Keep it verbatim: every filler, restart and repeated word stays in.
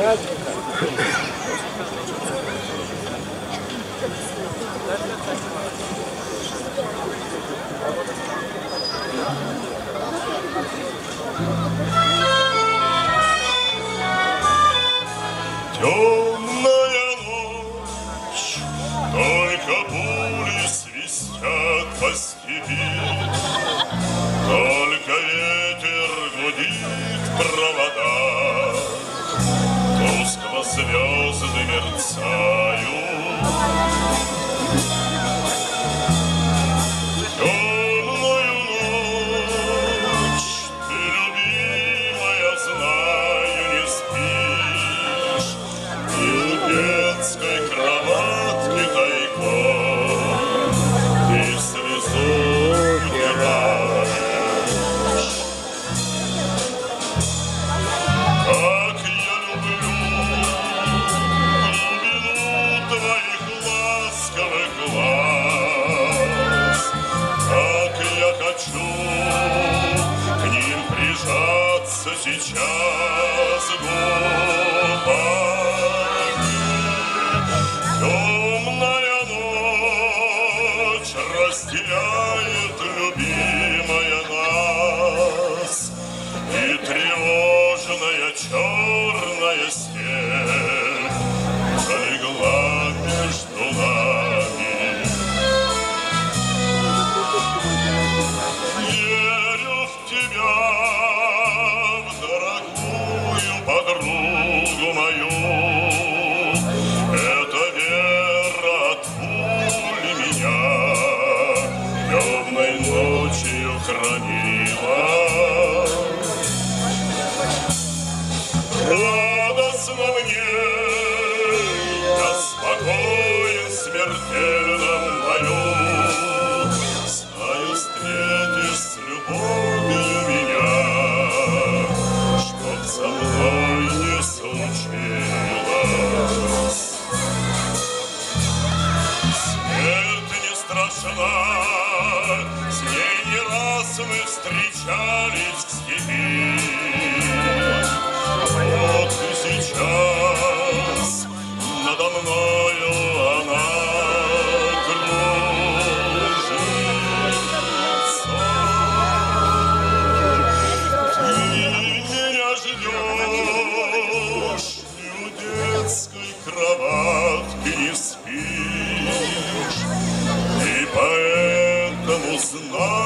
Темная ночь, только пули свистят по степи, только ветер гудит провода, тускло звезды мерцают. Темную ночь ты, любимая, знаю, не спишь, и у детской кроватки тайком ты слезу утираешь. Как я люблю глубину твоих ласковых глаз, как я хочу к ним прижаться сейчас губами. Темная ночь разделяет, любимая, нас, и тревожная черная степь залегла между нами. Верю в тебя, в дорогую подругу мою. Эта вера от пули меня темной ночью хранила. Радостно мне, я спокоен смертельном бою. Знаю, встретишь с любовью меня, чтоб со мной не случилось. Смерть не страшна, с ней не раз мы встречались в степи. Вот и сейчас надо мною она кружится. Ты меня ждешь, и у детской кроватки не спишь, и поэтому знай,